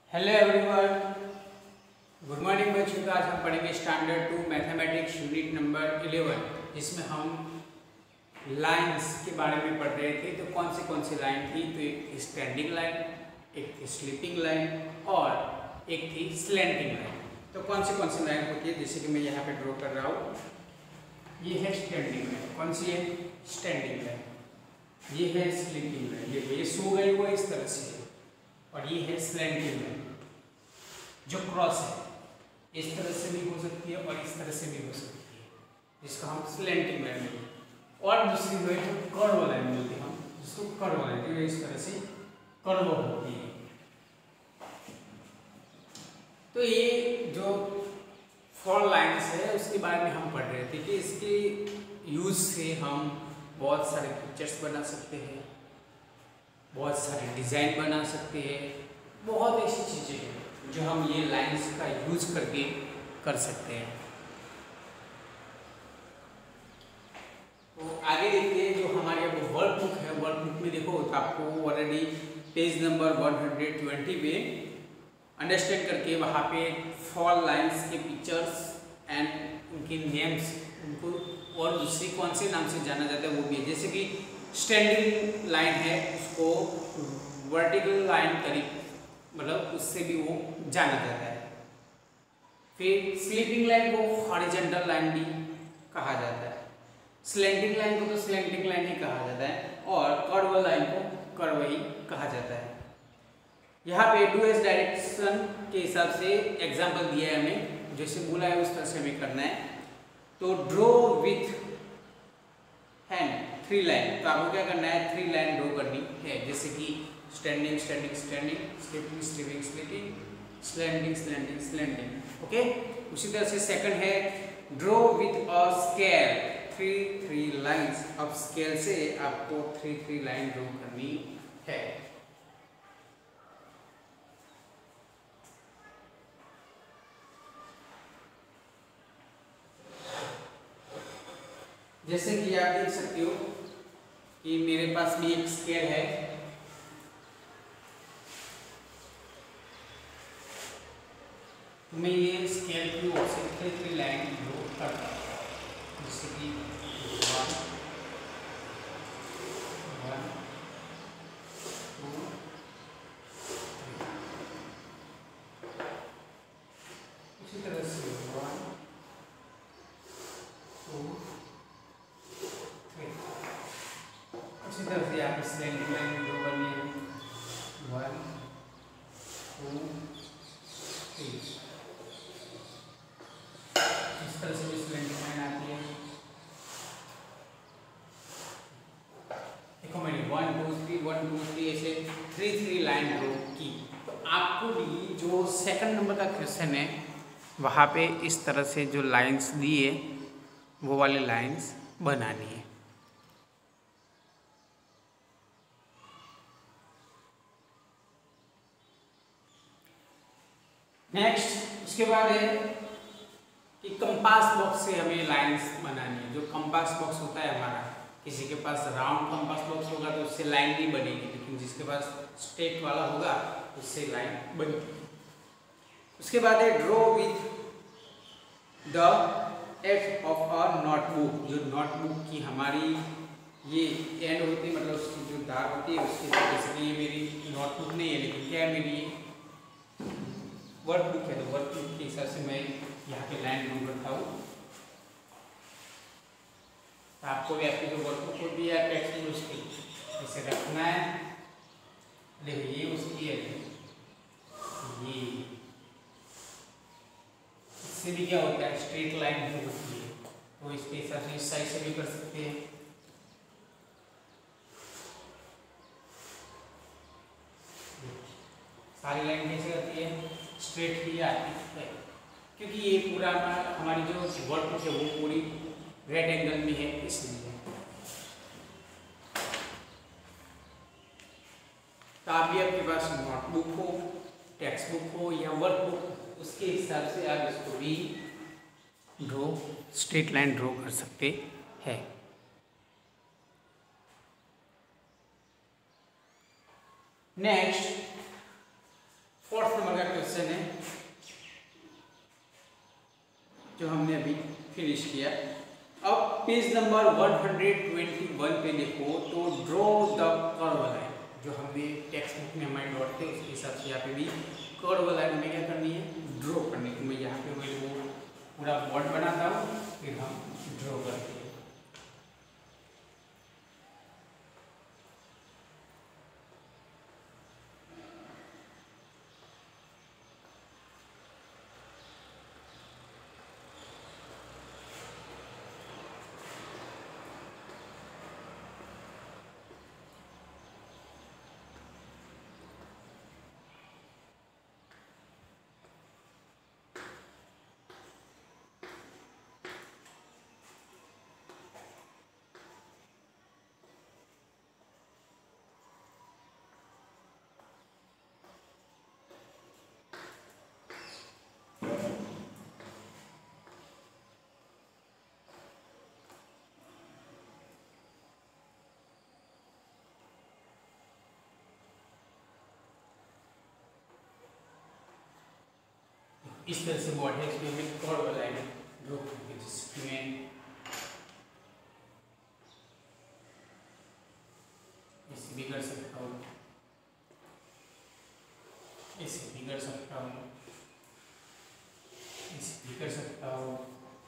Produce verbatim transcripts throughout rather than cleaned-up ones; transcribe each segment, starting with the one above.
Hello everyone, good morning बच्चों। का आज हम पढ़ेंगे standard two mathematics unit number eleven, जिसमें हम लाइंस के बारे में पढ़ रहे थे। तो कौन सी कौन सी लाइन थी? तो एक स्टैंडिंग लाइन, एक थी स्लीपिंग लाइन और एक थी स्लैंटिंग लाइन। तो कौन सी कौन सी लाइन होती है, जैसे कि मैं यहाँ पे ड्रॉ कर रहा हूँ। ये है स्टैंडिंग लाइन। कौन सी है? Standing line. ये है स्लीपिंग लाइन। देखो ये सो गई हुआ इस तरह से, और ये है स्लैंटिंग लाइन जो क्रॉस है। इस तरह से भी हो सकती है और इस तरह से भी हो सकती है, जिसको हम स्लैंटिंग लाइन बोलते हैं। और दूसरी जो है जो कर्व लाइन बोलते हैं हम, जिसको कर्व लाइन, जो इस तरह से कर्व होती है। तो ये जो फोर लाइन्स है उसके बारे में हम पढ़ रहे थे कि इसके यूज से हम बहुत सारे पिक्चर्स बना सकते हैं, बहुत सारे डिज़ाइन बना सकते हैं, बहुत ऐसी चीज़ें हैं जो हम ये लाइंस का यूज करके कर सकते हैं। तो आगे देखते हैं जो हमारे अब वर्कबुक है। वर्कबुक में देखो तो आपको already page number one hundred twenty पे अंडरस्टैंड करके वहाँ पे फॉल लाइंस के पिक्चर्स एंड उनके नेम्स, उनको और दूसरे कौन से नाम से जाना जाता है वो भी है। जैसे कि स्टैंडिंग लाइन है, उसको वर्टिकल लाइन करीब मतलब उससे भी वो जाना जाता है। फिर स्लीपिंग लाइन को हॉरिजॉन्टल लाइन भी कहा जाता है, स्लैंटिंग लाइन को तो स्लैंटिंग लाइन ही कहा जाता है, और कर्व लाइन को कर्व ही कहा जाता है। यहाँ पे टू एस डायरेक्शन के हिसाब से एग्जाम्पल दिया है हमें, जैसे बोला है उस तरह से हमें करना है। तो draw with hand three line, तो आपको क्या करना है? थ्री लाइन ड्रॉ करनी है, जैसे कि standing standing standing, sleeping sleeping sleeping, slanting slanting slanting. Okay, उसी तरह से सेकंड है draw with a scale, three three lines. अब स्केल से आपको थ्री थ्री लाइन ड्रॉ करनी है। जैसे कि आप देख सकते हो कि मेरे पास भी एक स्केल है। मैं ये स्केल की ओर से थ्री थ्री लाइन ड्रॉ करता हूँ, जैसे कि वन वन टू इसी तरह से वन टू थ्री। इसी तरह से आप स्लैंटिंग लाइन ड्रॉ करनी है, वन टू थ्री। इस तरह से भी स्लैंटिंग लाइन आती है। देखो मैंने one two three one two three ऐसे थ्री थ्री लाइन ड्रॉ की। तो आपको भी जो सेकंड नंबर का क्वेश्चन है वहाँ पे इस तरह से जो लाइंस दिए वो वाले लाइंस बनानी है। नेक्स्ट उसके बाद है कि कंपास बॉक्स से हमें लाइंस बनानी है। जो कंपास बॉक्स होता है हमारा, किसी के पास राउंड कंपास बॉक्स होगा तो उससे लाइन नहीं बनेगी, लेकिन जिसके पास स्ट्रेट वाला होगा उससे लाइन बनती है। उसके बाद है draw with the edge of a notebook. जो नोटबुक की हमारी ये एंड होती है, मतलब उसकी जो धार होती है उसके, जैसे कि ये मेरी नोटबुक नहीं है लेकिन क्या है, मेरी वर्कबुक है। तो वर्कबुक के हिसाब से मैं यहाँ पे लाइन ड्रॉ करता हूँ। तो आपको भी आपकी जो वर्कबुक होती है टेक्स्ट बुक उसकी इसे रखना है। देखिए ये उसकी है, ये इससे भी क्या होता है, स्ट्रेट लाइन ड्रॉ होती है। तो इसके हिसाब से इस साइड से भी कर सकते हैं। सारी लाइन कैसे आती है? स्ट्रेट ही आती है, क्योंकि ये पूरा हमारी जो वर्कबुक है वो पूरी रेड एंगल में है, इसलिए। तो आप भी आपके पास नोटबुक हो, टेक्स्ट बुक हो या वर्कबुक, उसके हिसाब से आप इसको भी ड्रॉ स्ट्रेट लाइन ड्रॉ कर सकते हैं। नेक्स्ट फोर्थ नंबर का क्वेश्चन है जो हमने अभी फिनिश किया। अब page number one hundred twenty one पे देखो तो ड्रॉ द कर्व लाइन, जो हमने टेक्स्ट बुक में हमारे डॉट थे उसके हिसाब से यहाँ पे भी कर्व लाइन हमें क्या करनी है, ड्रॉ करनी है। तो मैं यहाँ पे मैं वो पूरा बोर्ड बनाता हूँ, फिर हम ड्रॉ करते हैं। इस तरह से बॉडी है, इसमें हमें कर्व लाइन ड्रॉ करनी है, जिसमें ऐसे भी कर सकता हूँ, ऐसे भी कर सकता हूँ, ऐसे भी कर सकता हूँ,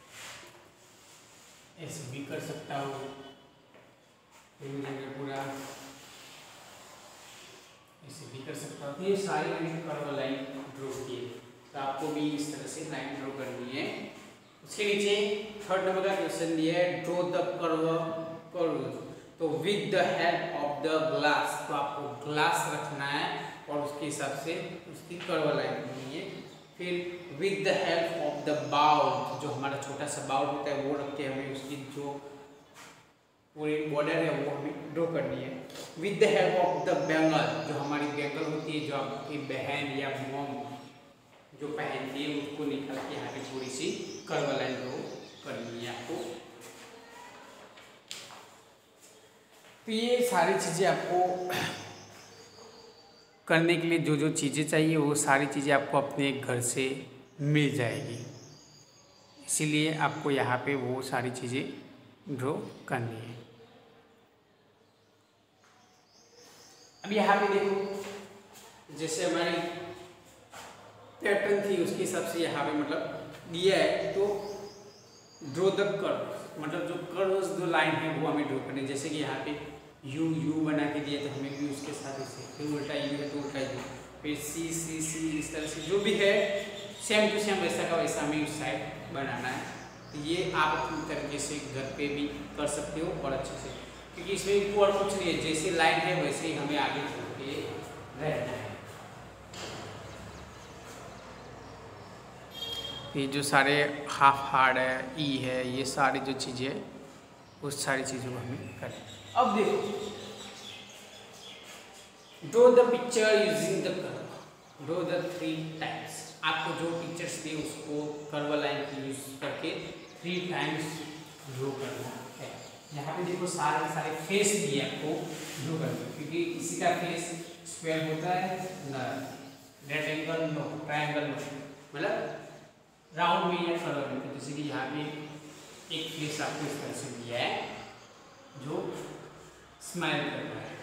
ऐसे भी कर सकता हूँ। पूरा ऐसे भी कर सकता हूँ। तो ये सारी मैंने कर्व लाइन ड्रॉ किए, तो आपको भी इस तरह से लाइन ड्रॉ करनी है। उसके नीचे थर्ड नंबर का क्वेश्चन दिया है ड्रॉ द कर्व कर्व, तो with the help of the glass, तो आपको ग्लास रखना है और उसके हिसाब से उसकी कर्व लाइन करनी है। फिर with the help of the bowl, जो हमारा छोटा सा बाउल होता है वो रख के हमें उसकी जो पूरी बॉर्डर है वो हमें ड्रॉ करनी है। With the help of the bangle, जो हमारी बैंगल होती है, जो आपकी बहन या मॉम जो पहनती है, उसको निकाल के यहाँ पे थोड़ी सी कर्व लाइन ड्रॉ करनी है आपको। तो ये सारी चीज़ें आपको करने के लिए जो जो चीज़ें चाहिए वो सारी चीज़ें आपको अपने घर से मिल जाएगी, इसीलिए आपको यहाँ पे वो सारी चीज़ें ड्रॉ करनी है। अब यहाँ पे देखो, जैसे हमारी पैटर्न थी उसके हिसाब से यहाँ पे मतलब दिया है, तो ड्रॉ द कर्व, मतलब जो कर्व जो लाइन है वो हमें ड्रॉ करनी है। जैसे कि यहाँ पे यू यू बना के दिया, तो हमें भी उसके साथ इसे, फिर उल्टा यू है तो उल्टा यू, फिर सी सी सी, इस तरह से जो भी है सेम टू सेम वैसा का वैसा हमें उस साइड बनाना है। तो ये आप अपनी तरीके से घर पे भी कर सकते हो और अच्छे से, क्योंकि इसमें और कुछ नहीं है, जैसे लाइन है वैसे ही हमें आगे चल के रहना है। ये जो सारे हाफ हार्ड है, ई है, ये सारी जो चीज़ें उस सारी चीज़ों को हमें करना। अब देखो, draw the picture using the curve, draw the three times. आपको जो पिक्चर्स दिए उसको कर्व लाइन की यूज करके थ्री टाइम्स ड्रॉ करना है। यहाँ पे देखो सारे सारे फेस दिए आपको ड्रॉ करना, क्योंकि इसी का फेस स्क्वायर होता है ना, रेक्टेंगल नो, ट्रायंगल नो, मतलब राउंड में या कर्व में। तो जैसे कि यहाँ पे एक फेस आपको इस तरह से दिया है जो स्माइल कर रहा है,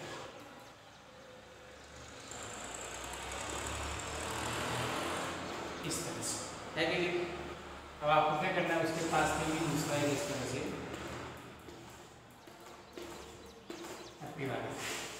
इस तरह से है कि नहीं। अब आपको क्या करना है, उसके पास में भी दूसरा है इस तरह से हैप्पी वाला,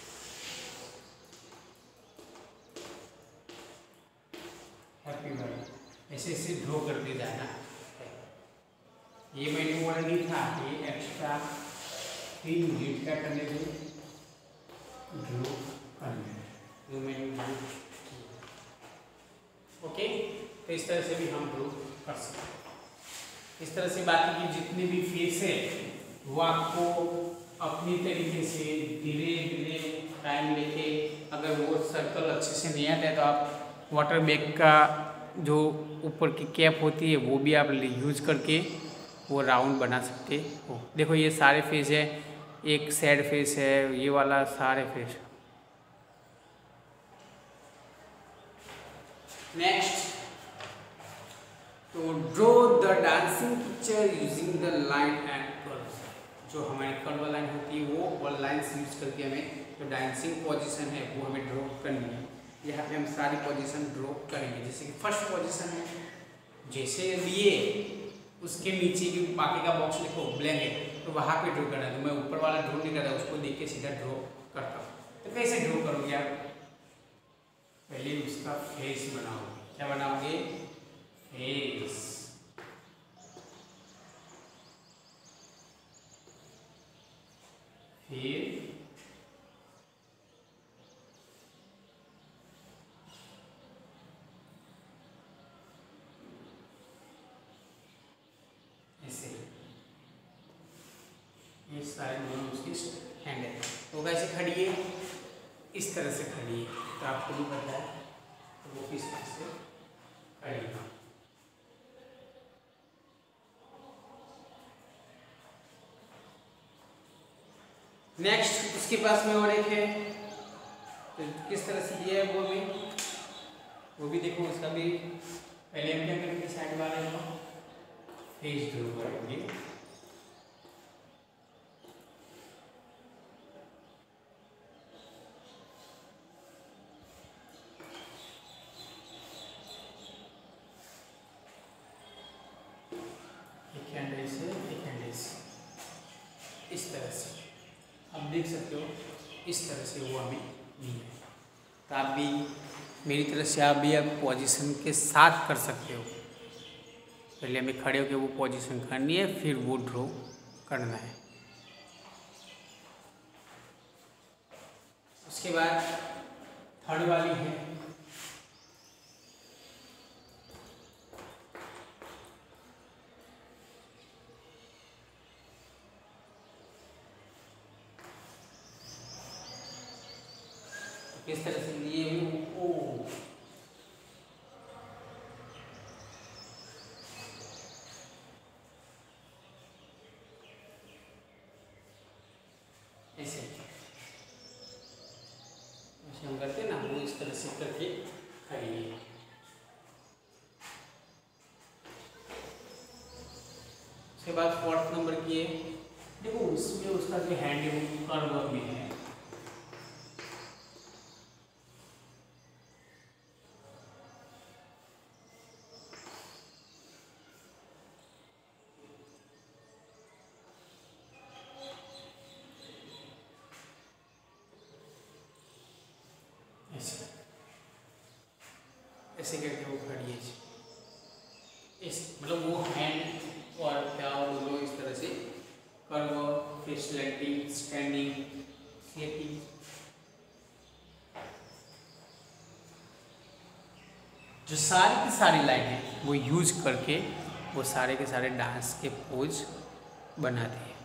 हैप्पी वाला ऐसे ऐसे ड्रॉ करते जाना है। ये मैंने बोला नहीं था, ये एक्स्ट्रा तीन यूनिट का करने को ड्रॉ करना है, जो मैंने ड्रॉ किया। ओके, तो इस तरह से भी हम ड्रॉ कर सकते हैं। इस तरह से बाकी की जितने भी फेस है वो आपको अपनी तरीके से धीरे धीरे टाइम लेके, अगर वो सर्कल अच्छे से नहीं आता है तो आप वाटर बैग का जो ऊपर की कैप होती है वो भी आप यूज करके वो राउंड बना सकते हो। देखो ये सारे फेस है, एक सैड फेस है, ये वाला सारे फेस। नेक्स्ट, तो draw the dancing picture using the line and curve. जो हमारी कर्व लाइन होती है वो और लाइन्स यूज करके हमें जो डांसिंग पोजीशन है वो हमें ड्रॉ करनी है। यहाँ पे हम सारी पोजीशन ड्रॉ करेंगे। जैसे कि फर्स्ट पोजीशन है, जैसे लिए उसके नीचे की बाकी का बॉक्स लिखो ब्लैंक है तो वहाँ पे ड्रॉ करना है। तो मैं ऊपर वाला ड्रॉ नहीं करता, उसको देख के सीधा ड्रॉ करता हूँ। तो कैसे ड्रॉ करोगे आप? पहले उसका फेस बनाओगे। क्या बनाओगे? फेस। फिर ऐसे ये सारे दोनों उसकी हैंड है। तो कैसे खड़ी है? इस तरह से खड़ी है। तो आपको भी पता है तो वो किस तरह से खड़ी है। नेक्स्ट, उसके पास में और एक है, तो किस तरह से दिया है वो भी वो भी देखो। उसका भी पहले हम क्या करेंगे? साइड वाले को फेस ड्रॉ करेंगे। एक हैंड ऐसे, एक हैंड ऐसे, इस तरह से आप देख सकते हो। इस तरह से वो हमें दी है। तो आप भी मेरी तरफ से आप भी अब पोजीशन के साथ कर सकते हो। पहले हमें खड़े होकर वो पोजीशन करनी है, फिर वो ड्रॉ करना है। उसके बाद थर्ड वाली है, किस तरह से लिए ओ ऐसे ऐसे हम करते हैं ना, वो इस तरह से करके खड़ी है। उसके बाद फोर्थ नंबर की है, देखो उसमें उसका जो हैंड है वो कर्व में है। ऐसे करके वो खड़ी है। इस मतलब वो हैंड और क्या बोलो इस तरह से कर्व, फिर स्लैंटिंग, स्टैंडिंग, स्लीपिंग। जो सारी की सारी लाइन है वो यूज करके वो सारे के सारे डांस के पोज बनाते हैं।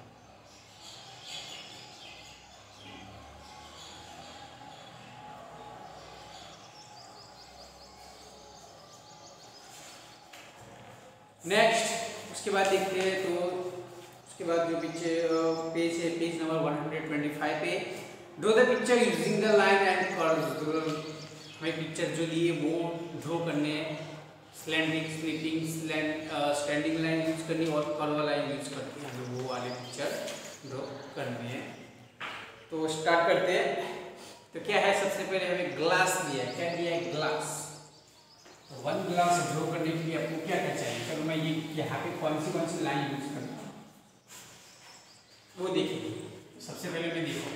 नेक्स्ट, उसके बाद देखते हैं तो उसके बाद जो पीछे पेज है, page number one hundred twenty five पे, draw the picture using the line and curves. हमें पिक्चर जो लिए वो ड्रॉ करने हैं। Slanting, sleeping, standing line use करनी और कर्व लाइन यूज करके हमें वो वाले पिक्चर ड्रॉ करने हैं। तो स्टार्ट करते हैं। तो क्या है, सबसे पहले हमें ग्लास दिया है। क्या दिया है? ग्लास। वन ग्लास ड्रॉ करने के लिए आपको क्या क्या चाहिए? चलो मैं ये यहाँ पे कौन सी कौन सी लाइन यूज करता हूँ वो देखिए। सबसे पहले मैं देखो,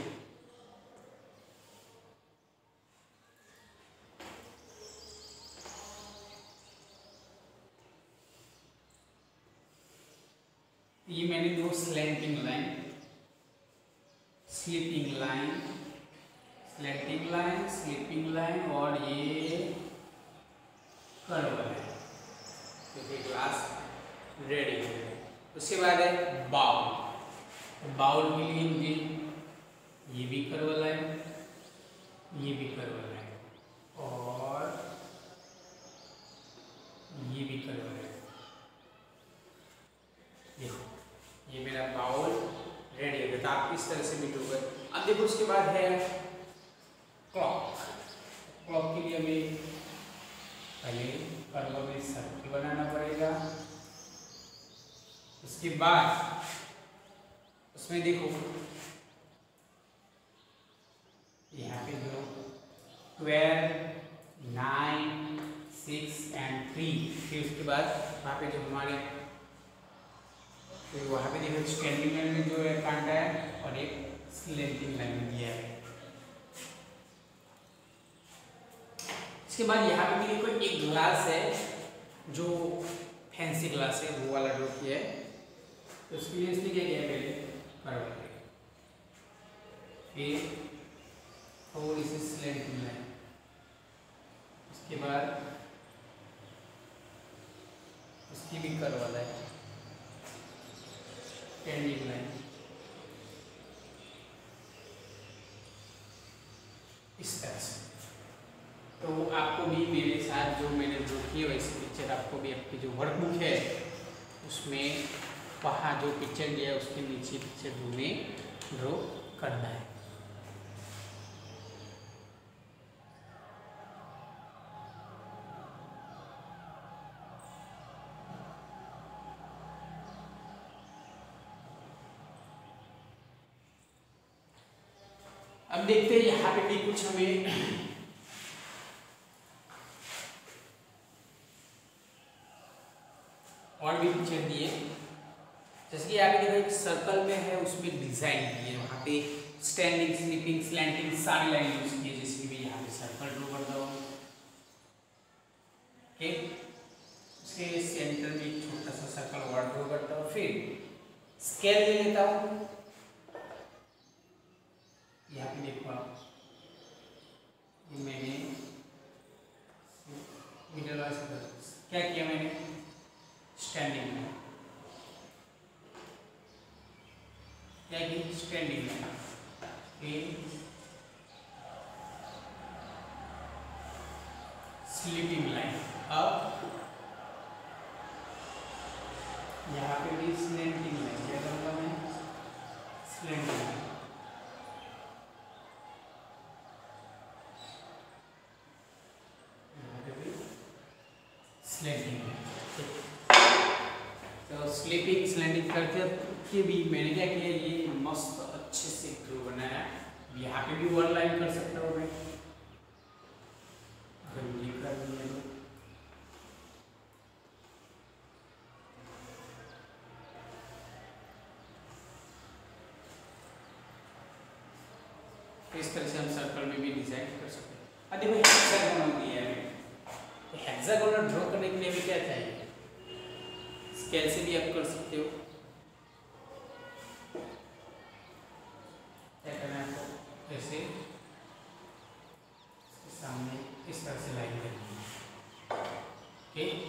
ये मैंने दो slanting line, sleeping line, slanting line, sleeping line और ये कर्व है। तो ये ग्लास रेडी है। उसके बाद है बाउल। तो बाउल के लिए मुझे ये भी कर्व लाइन, ये भी कर्व लाइन और ये भी कर्व लाइन। देखो ये मेरा बाउल रेडी है। तो आप इस तरह से भी ड्रॉ करें। अब देखो उसके बाद है क्लॉक। क्लॉक के लिए हमें पहले बनाना पड़ेगा। उसके बाद उसमें देखो यहाँ पे जो twelve nine six and three, फिर उसके बाद वहाँ पे जो हमारे तो वहाँ पे देखो स्टैंडिंग लाइन में जो है कांटा है और एक स्लैंटिंग लाइन में दिया है। इसके बाद यहाँ पे भी देखो एक ग्लास है जो फैंसी ग्लास है, वो वाला ड्रॉ किया है। तो उसके लिए इसने क्या किया है, पहले कर्व फिर थोड़ी सी स्लैंटिंग लाइन, उसके बाद उसकी भी कर्व वाला है स्टैंडिंग लाइन, इस तरह से। तो आपको भी मेरे साथ जो मैंने ड्रॉ की है वैसे पिक्चर आपको भी आपकी जो वर्कबुक है उसमें वहाँ जो पिक्चर दिया है उसके नीचे पिक्चर में ड्रॉ करना है। अब देखते हैं यहाँ पे भी कुछ हमें और भी पिक्चर दिए, जैसे कि यहाँ पे देखो एक सर्कल में है उसमें डिजाइन की है, वहाँ पे स्टैंडिंग स्लीपिंग स्लैंटिंग सारी लाइन यूज की है। जैसे कि यहाँ पे सर्कल ड्रॉ कर दो, ठीक, उसके सेंटर में एक छोटा सा सर्कल और ड्रॉ करता हूँ, फिर स्केल ले लेता हूँ। यहाँ पे देखो आप मैंने मिडल वाला सर्कल क्या किया, मैंने स्टैंडिंग में क्या की स्टैंडिंग में, फिर स्लीपिंग लाइन। अब यहाँ पे भी स्लैंटिंग लाइन, क्या करूँगा मैं, स्लैंटिंग लाइन, स्लैंटिंग लाइन। तो स्लीपिंग स्लैंटिंग करके के भी मैंने क्या किया, ये मस्त अच्छे से ग्रो बनाया। यहाँ पे भी वन लाइन कर सकता हूँ मैं, अगर ये कर दिया तो इस तरह से हम सर्कल में भी डिजाइन कर सकते हैं। अब देखो हेक्सागोनल दिया है, तो हेक्सागोनल ड्रॉ करने के लिए भी क्या चाहिए, स्केल से भी आप कर सकते हो। क्या करना है आपको, जैसे सामने इस तरह से लाइन करनी है, ठीक,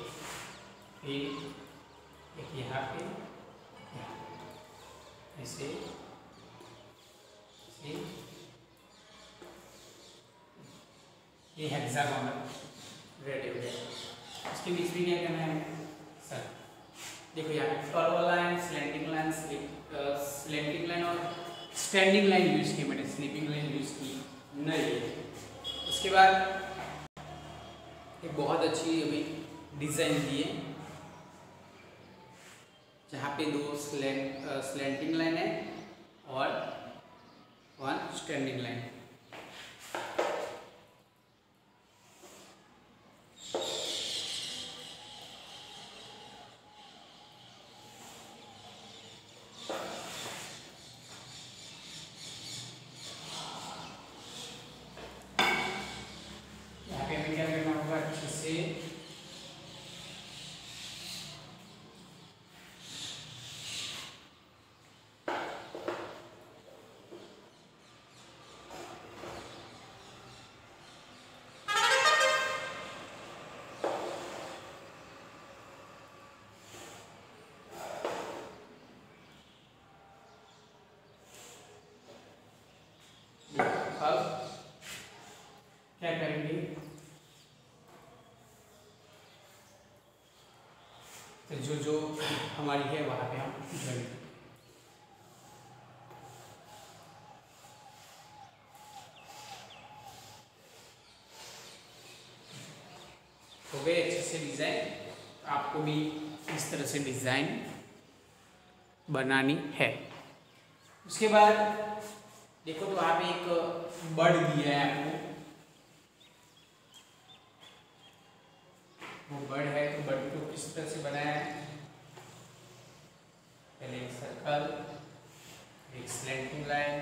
फिर एक यहाँ पे ऐसे ये हेक्सागोनल रेडी हो गया। उसके बीच में क्या करना है सर, देखो यहाँ पे curve line, slanting line, slanting line और स्टैंडिंग लाइन यूज की मैंने, स्लीपिंग लाइन यूज की नहीं। उसके बाद एक बहुत अच्छी अभी डिजाइन दी है जहाँ पे दो स्लैंट स्लैंटिंग लाइन है और वन स्टैंडिंग लाइन। अब क्या करेंगे, तो जो जो हमारी है वहां पे हम ज्वाइन हो गए अच्छे से डिजाइन। आपको भी इस तरह से डिज़ाइन बनानी है। उसके बाद देखो तो वहाँ पे एक बर्ड दिया है आपको, वो बर्ड है तो बर्ड को किस तरह से बनाया है, पहले एक सर्कल, एक स्लैंटिंग लाइन,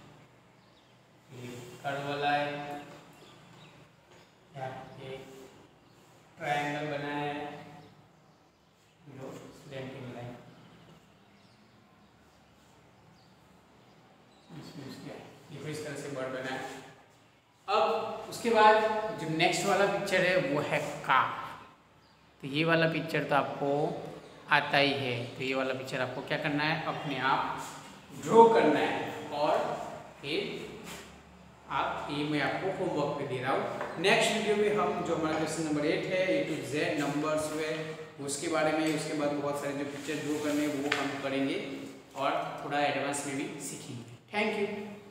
एक कर्व लाइन, यहाँ एक ट्रायंगल बनाया है, जो स्लैंटिंग लाइन देखो इस तरह से बर्ड बनाया। अब उसके बाद जो नेक्स्ट वाला पिक्चर है वो है कार। तो ये वाला पिक्चर तो आपको आता ही है, तो ये वाला पिक्चर आपको क्या करना है, अपने आप ड्रॉ करना है। और फिर आप ये मैं आपको होमवर्क पे दे रहा हूँ। नेक्स्ट वीडियो में हम जो हमारा क्वेश्चन नंबर एट है ए टू जेड नंबर्स हुए उसके बारे में, उसके बाद बहुत सारे जो पिक्चर ड्रॉ करने वो हम करेंगे और थोड़ा एडवांस में भी सीखेंगे। Thank you.